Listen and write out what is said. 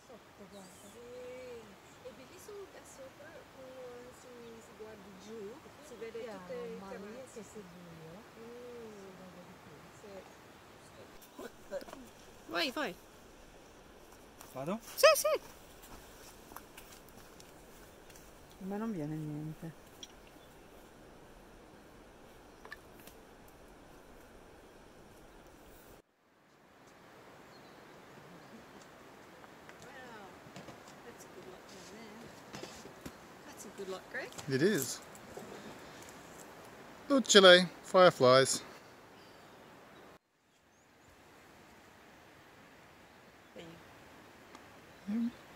sotto, guarda. E vivi da sopra si guardi giù, si vede Piano, tutte le ma lì è terrazze. che è buio, si vede di più. Vai, vai. Vado? Sì, sì. A me non viene niente. Wow, that's a good lot down there. That's a good lot, Greg. It is. Lucciole Fireflies. There you go.